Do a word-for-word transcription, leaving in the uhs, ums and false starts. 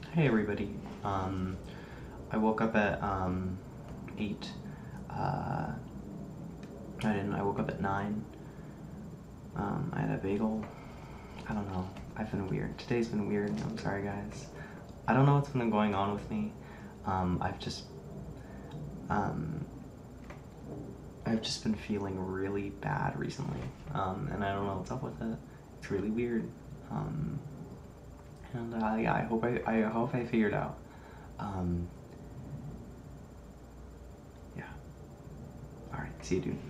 Hey everybody. Um, I woke up at um, eight. Uh, I didn't. I woke up at nine. Um, I had a bagel. I don't know. I've been weird. Today's been weird. I'm sorry, guys. I don't know what's been going on with me. Um, I've just, um, I've just been feeling really bad recently, um, and I don't know what's up with it. It's really weird. Um, and uh, yeah, I hope I, I hope I figured out. Um, yeah. All right. See you, dude.